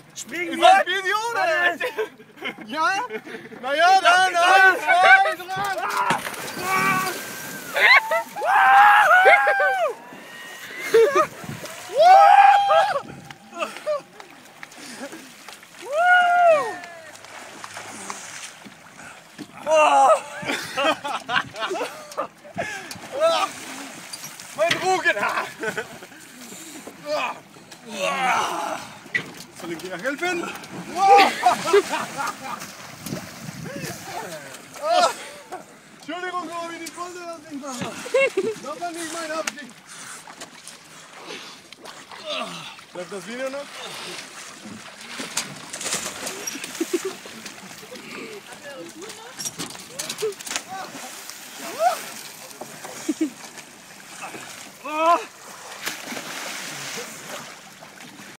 Springen Ist wir! das Video oder nicht? Ja? Naja, dann 1, 2, 3! Mein Rugen! Soll ich dir helfen? Entschuldigung, Robin, ich wollte das nicht machen. Das war nicht meine Absicht. Läuft das Video noch? Oh!